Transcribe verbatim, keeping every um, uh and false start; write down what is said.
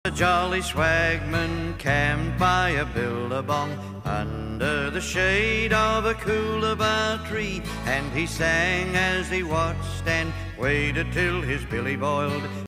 A jolly swagman camped by a billabong under the shade of a coolabah tree, and he sang as he watched and waited till his billy boiled.